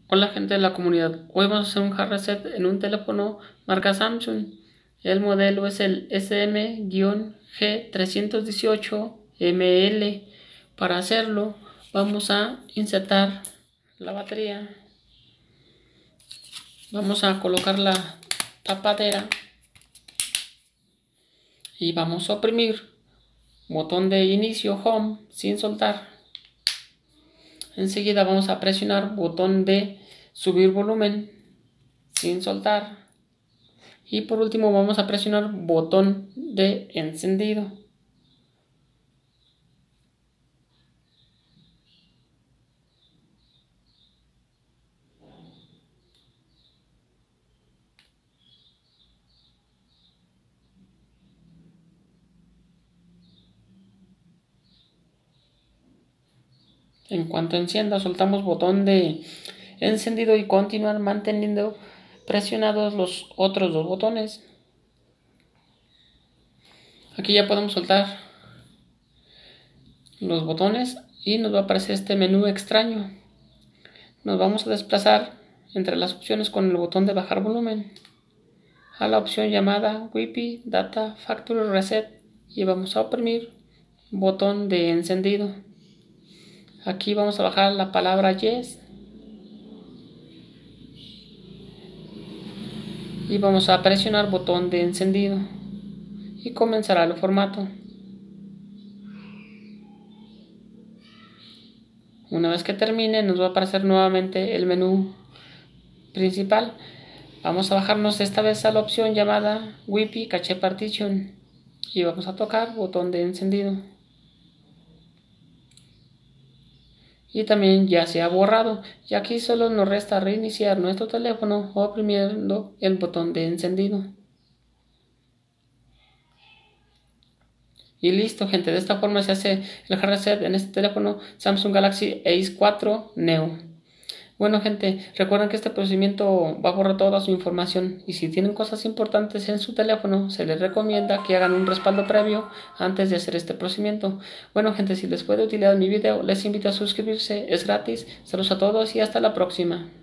Hola gente de la comunidad, hoy vamos a hacer un hard reset en un teléfono marca Samsung. El modelo es el SM-G318ML. Para hacerlo vamos a insertar la batería, vamos a colocar la tapadera y vamos a oprimir botón de inicio Home sin soltar. Enseguida vamos a presionar botón de subir volumen sin soltar. Y por último vamos a presionar botón de encendido. En cuanto encienda, soltamos botón de encendido y continuar manteniendo presionados los otros dos botones. Aquí ya podemos soltar los botones y nos va a aparecer este menú extraño. Nos vamos a desplazar entre las opciones con el botón de bajar volumen a la opción llamada Wi-Fi Data Factory Reset y vamos a oprimir botón de encendido. Aquí vamos a bajar la palabra Yes y vamos a presionar botón de encendido y comenzará el formato. Una vez que termine nos va a aparecer nuevamente el menú principal. Vamos a bajarnos esta vez a la opción llamada Wi-Fi Cache Partition y vamos a tocar botón de encendido. Y también ya se ha borrado, y aquí solo nos resta reiniciar nuestro teléfono oprimiendo el botón de encendido. Y listo gente, de esta forma se hace el hard reset en este teléfono Samsung Galaxy Ace 4 Neo. Bueno gente, recuerden que este procedimiento va a borrar toda su información y si tienen cosas importantes en su teléfono se les recomienda que hagan un respaldo previo antes de hacer este procedimiento. Bueno gente, si les fue de utilidad mi video les invito a suscribirse, es gratis. Saludos a todos y hasta la próxima.